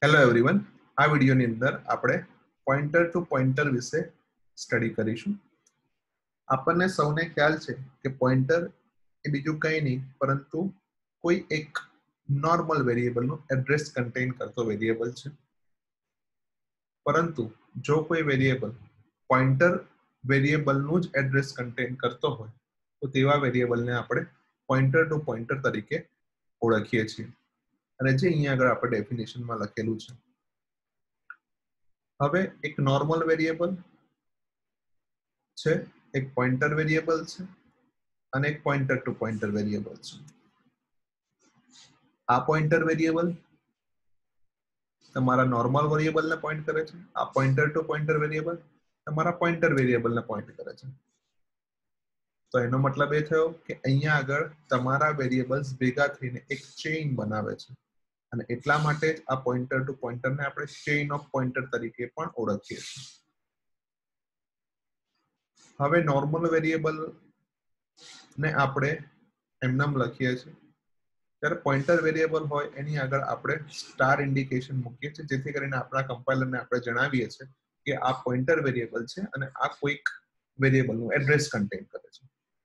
Hello everyone, આ વિડીયોની અંદર આપણે પોઇન્ટર ટુ પોઇન્ટર વિશે સ્ટડી કરીશું. આપણને સૌને ખ્યાલ છે કે પોઇન્ટર એ બીજું કંઈ નહીં પરંતુ કોઈ એક નોર્મલ વેરિયેબલનું એડ્રેસ કન્ટેન કરતો વેરિયેબલ છે. પરંતુ જો કોઈ વેરિયેબલ પોઇન્ટર વેરિયેબલનું જ એડ્રેસ કન્ટેન કરતો હોય તો તેવા વેરિયેબલને આપણે પોઇન્ટર ટુ પોઇન્ટર તરીકે ઓળખીએ છીએ, અને જે અહીંયા આગળ આપણે ડેફિનેશનમાં લખેલું છે. હવે એક નોર્મલ વેરિયેબલ છે, એક પોઇન્ટર વેરિયેબલ છે અને એક પોઇન્ટર ટુ પોઇન્ટર વેરિયેબલ છે. આ પોઇન્ટર વેરિયેબલ તમારા નોર્મલ વેરિયેબલને પોઇન્ટ કરે છે, આ પોઇન્ટર ટુ પોઇન્ટર વેરિયેબલ તમારા પોઇન્ટર વેરિયેબલને પોઇન્ટ કરે છે. તો એનો મતલબ એ થયો કે અહીંયા આગળ તમારા વેરિયેબલ્સ ભેગા થઈને એક ચેઇન બનાવે છે, અને એટલા માટે જ આ પોઇન્ટર ટુ પોઇન્ટરને આપણે ચેઇન ઓફ પોઇન્ટર તરીકે પણ ઓળખીએ છીએ. હવે નોર્મલ વેરિયેબલ ને આપણે એમનામ લખીએ છીએ, ત્યારે પોઇન્ટર વેરિયેબલ હોય એની આગળ આપણે સ્ટાર ઇન્ડિકેશન મૂકીએ છીએ, જેથી કરીને આપણા કમ્પાઇલરને આપણે જણાવીએ છીએ કે આ પોઇન્ટર વેરિયેબલ છે અને આ કોઈક વેરિયેબલનું એડ્રેસ કન્ટેન કરે છે.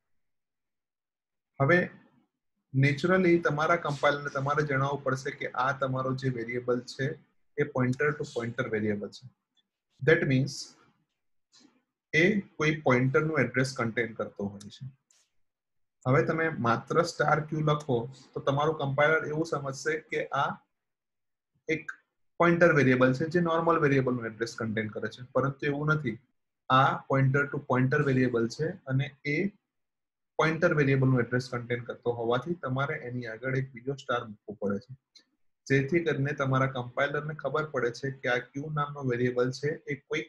હવે નેચરલી તમારા કમ્પાઇલરને તમારે જણાવવું પડશે કે આ તમારો જે વેરિયેબલ છે એ પોઇન્ટર ટુ પોઇન્ટર વેરિયેબલ છે. ધેટ મીન્સ એ કોઈ પોઇન્ટરનું એડ્રેસ કન્ટેન કરતો હોય છે. હવે તમે માત્ર સ્ટાર ક્યુ લખો તો તમારું કમ્પાઇલર એવું સમજશે કે આ એક પોઇન્ટર વેરિયેબલ છે જે નોર્મલ વેરિયેબલનું એડ્રેસ કન્ટેન કરે છે, પરંતુ એવું નથી. આ પોઇન્ટર ટુ પોઇન્ટર વેરિયેબલ છે અને એ પોઇન્ટર વેરિયેબલનું એડ્રેસ કન્ટેન કરતો હોવાથી તમારે એની આગળ એક બીજો સ્ટાર મૂકવો પડે છે, જેથી કરીને તમારા કમ્પાઇલરને ખબર પડે છે કે આ ક્યુ નામનો વેરિયેબલ છે એ કોઈક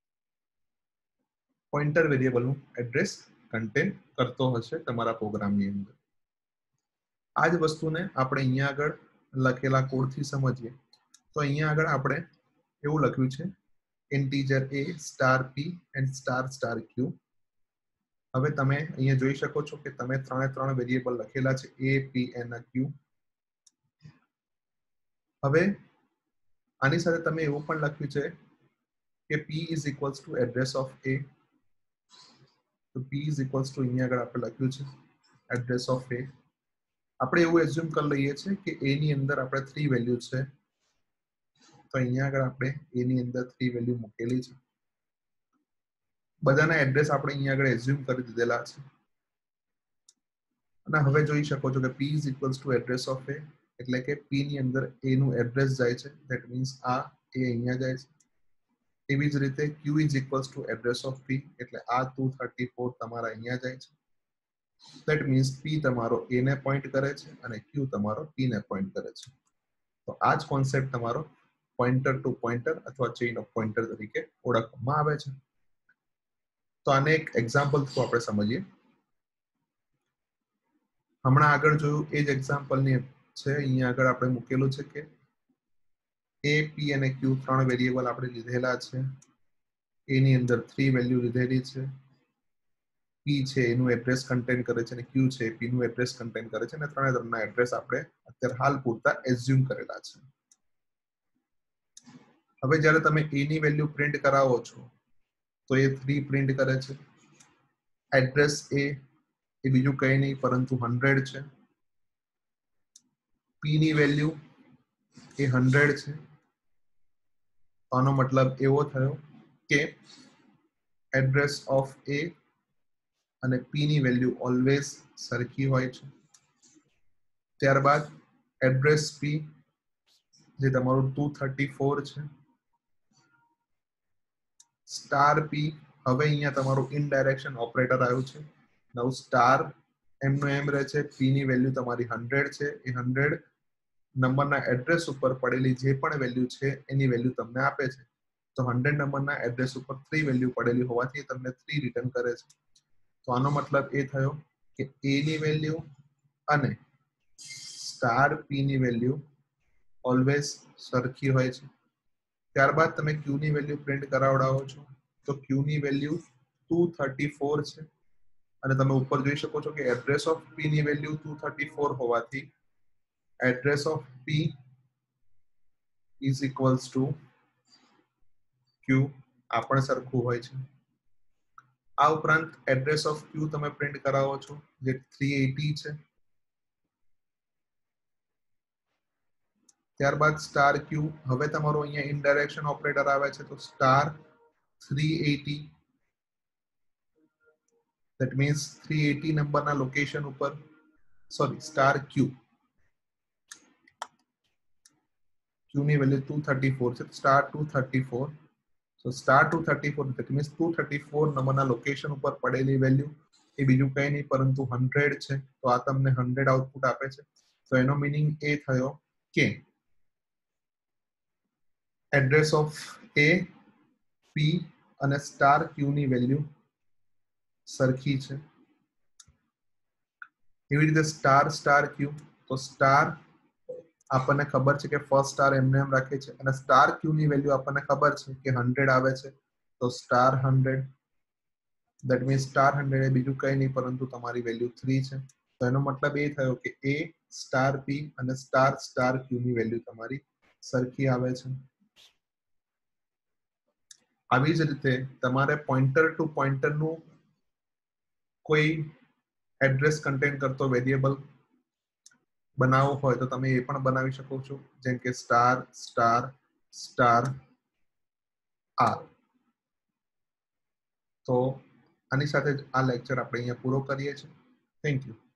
પોઇન્ટર વેરિયેબલનું એડ્રેસ કન્ટેન કરતો હશે તમારા પ્રોગ્રામની અંદર. આ જ વસ્તુને આપણે અહીંયા આગળ લખેલા કોડથી સમજીએ તો અહીંયા આગળ આપણે એવું લખ્યું છે integer a star p and star star q. હવે તમે અહીંયા જોઈ શકો છો કે તમે ત્રણ વેરિયેબલ લખેલા છે a p અને q. હવે આની સાથે તમે એવું પણ લખ્યું છે કે p is equals to address of a. તો p ઇઝ ઇક્વલ્સ ટુ અહીંયા આગળ આપણે લખ્યું છે એડ્રેસ ઓફ a. આપણે એવું એઝ્યુમ કરી લઈએ છીએ કે a ની અંદર આપણે 3 વેલ્યુ છે, તો અહીંયા આગળ આપણે a ની અંદર 3 વેલ્યુ મૂકેલી છે. બધાના એડ્રેસ આપણે અહીંયા આગળ એઝ્યુમ કરી દીધેલા છે, અને હવે જોઈ શકો છો કે p is equals to address of a, એટલે કે p ની અંદર a નું એડ્રેસ જાય છે. ધેટ મીન્સ આ a અહીંયા જાય છે. એવી જ રીતે q is equals to address of p, એટલે આ 234 તમારા અહીંયા જાય છે. ધેટ મીન્સ p તમારો a ને પોઈન્ટ કરે છે અને q તમારો p ને પોઈન્ટ કરે છે. તો આ જ કોન્સેપ્ટ તમારો પોઇન્ટર ટુ પોઇન્ટર અથવા ચેઇન ઓફ પોઇન્ટર તરીકે ઓળખવામાં આવે છે. તો આને એક એક્ઝામ્પલ થ્રુ આપણે સમજીએ. હમણાં આગળ જોયું એ જ એક્ઝામ્પલની છે. અહીંયા આગળ આપણે મૂકેલું છે કે a p અને q ત્રણ વેરિયેબલ આપણે લીધેલા છે. a ની અંદર 3 વેલ્યુ લીધેલી છે. p છે એનું એડ્રેસ કન્ટેન કરે છે અને q છે p નું એડ્રેસ કન્ટેન કરે છે, અને ત્રણના એડ્રેસ આપણે અત્યારે હાલ પૂરતા એઝ્યુમ કરેલા છે. હવે જ્યારે તમે a ની વેલ્યુ પ્રિન્ટ કરાવો છો તો એ 3 પ્રિન્ટ કરે છે. એડ્રેસ a એ બીજું કંઈ નહીં પરંતુ 100 છે. p ની વેલ્યુ એ 100 છે. આનો મતલબ એવો થયો કે એડ્રેસ ઓફ a અને p ની વેલ્યુ ઓલવેઝ સરખી હોય છે. ત્યારબાદ એડ્રેસ p જે તમારું 234 છે. સ્ટાર p, હવે અહીંયા તમારું ઇનડાયરેક્શન ઓપરેટર આવ્યું છે. નવ સ્ટાર એમનો એમ રહે છે. p ની વેલ્યુ તમારી 100 છે. એ 100 નંબરના એડ્રેસ ઉપર પડેલી જે પણ વેલ્યુ છે એની વેલ્યુ તમને આપે છે. તો 100 નંબરના એડ્રેસ ઉપર 3 વેલ્યુ પડેલી હોવાથી તમને 3 રિટર્ન કરે છે. તો આનો મતલબ એ થયો કે a ની વેલ્યુ અને સ્ટાર p ની વેલ્યુ ઓલવેઝ સરખી હોય છે. ત્યારબાદ તમે q ની વેલ્યુ પ્રિન્ટ કરાવડાવો છો તો q ની વેલ્યુ 234 છે, અને તમે ઉપર જોઈ શકો છો કે એડ્રેસ ઓફ p ની વેલ્યુ 234 હોવાથી address of p is equals to q આ પણ સરખું હોય છે. આ ઉપરાંત એડ્રેસ ઓફ ક્યુ તમે પ્રિન્ટ કરાવો છો જે 380 છે. ત્યારબાદ સ્ટાર ક્યુ, હવે તમારો અહીંયા ઇનડાયરેક્શન ઓપરેટર આવે છે તો સ્ટાર 380, that means 380 નંબરના લોકેશન ઉપર સોરી સ્ટાર ક્યુ ની વેલ્યુ 234 છે, star 234. So star 234, that means 234 નંબરના લોકેશન ઉપર પડેલી વેલ્યુ એ બીજું કંઈ નહીં પરંતુ 100 છે. તો આ તમને 100 આઉટપુટ આપે છે. તો એનો મીનિંગ એ થયો કે એડ્રેસ ઓફ એ, પી અને સ્ટાર ક્યુ ની વેલ્યુ સરખી છે. એવી રીતે સ્ટાર સ્ટાર ક્યુ, તો સ્ટાર આપણને ખબર છે કે ફર્સ્ટ સ્ટાર એમને એમ રાખે છે અને સ્ટાર ક્યુ ની વેલ્યુ આપણને ખબર છે કે 100 આવે છે. તો સ્ટાર 100, that means સ્ટાર 100 એ બીજું કંઈ નહીં પરંતુ તમારી વેલ્યુ 3 છે. તો એનો મતલબ એ થયો કે એ સ્ટાર પી અને સ્ટાર સ્ટાર ક્યુ ની વેલ્યુ તમારી સરખી આવે છે. આવી જ રીતે તમારે પોઇન્ટર ટુ પોઇન્ટર નું કોઈ એડ્રેસ કન્ટેન કરતો વેરિયેબલ બનાવવો હોય તો તમે એ પણ બનાવી શકો છો, જેમ કે સ્ટાર સ્ટાર સ્ટાર આર. તો આની સાથે જ આ લેક્ચર આપણે અહીંયા પૂરો કરીએ છીએ. Thank you.